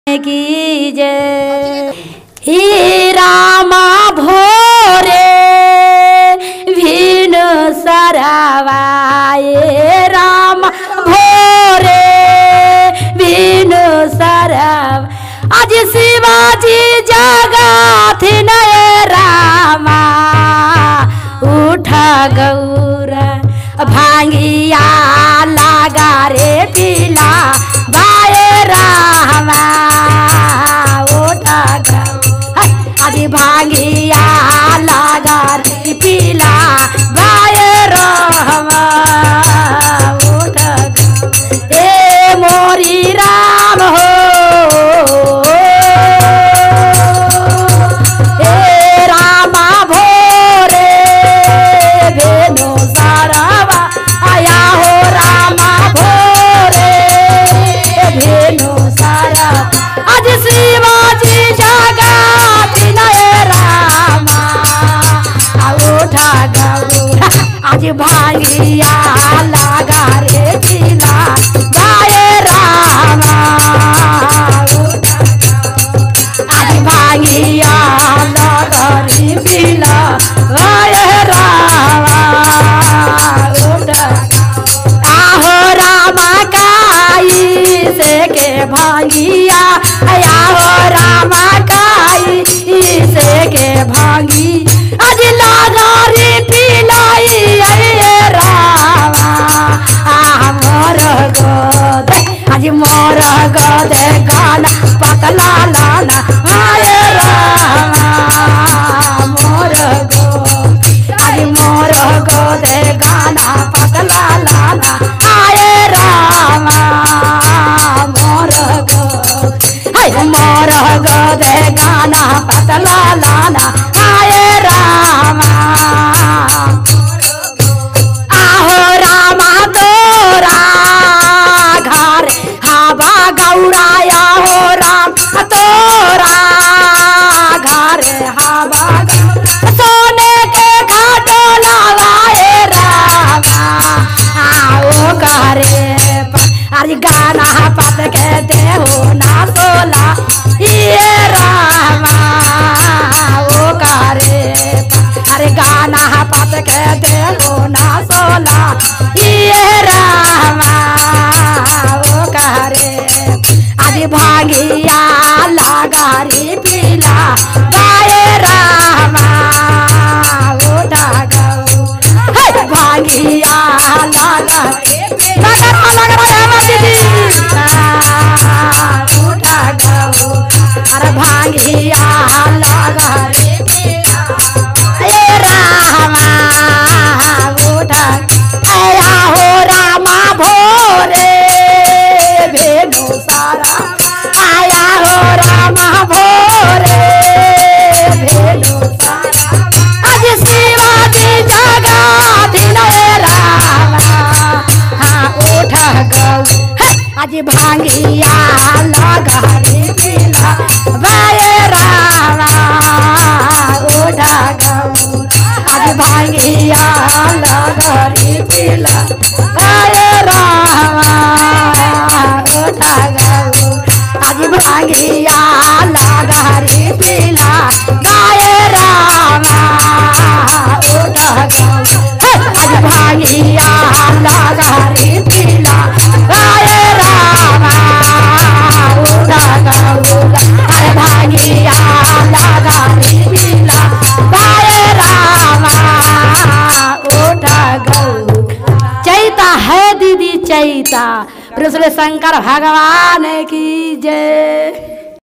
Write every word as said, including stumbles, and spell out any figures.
की जय। हे रामा भोरे भीन सरवाए राम भोरे भीन सरव आज शिवाजी जगत नय रामा उठा गौरा भांगिया लागा रे पीला बाए रामा उठा गौरा आज भांगिया लागा रे पीला बाए रामा उठा गौरा ए मोरी राम हो आज भांगिया लागा रे पीला गाए रामा आज भांगिया लागा रे पीला गाए रामा आहो रामा काई से के भांगिया आहो रामा काई से के भांगी आज लागा रे आज मोर गदे गाना पतला लाना आए रामा मोर गो आज मोर गदे गाना पतला लाना आए रामा मोर गो हाय मोर गदे गाना पतला लाना आए रामा आहो रामा तोरा गौराया हो राम तोरा घर हवा सोने के घाटो लगाए रामा आओ करे अरे गाना पत के दे हो ना सोला ये रामा ओ करे अरे गाना पत के दे हो ना सोला ये रामा ओ करे भांगिया लागा रे पीला गाए रामा उठा गौ भांगिया लागा लगा लगा लगा दीदी उठा गौ अरे भांगिया लागा रे पीला रामा उठा आया हो रामा भोरे भेनो सारा आया हो रामा भोरे भेनो सारा आज शिवाजी जगत नय रामा हाँ उठा गौ आज भांगिया लगा रे पीला बाए रामा उठा गौ आज भांगिया लगा रे पीला बाए रामा उठा गौ आज भांगिया लागा रे पीला गाए रामा उठा गौ आज भांगिया लागा रे पीला गाए रामा उठा गौ आज भांगिया लागा रे पीला गाए रामा उठा गौ चैता है दीदी चैता शंकर भगवान की जय।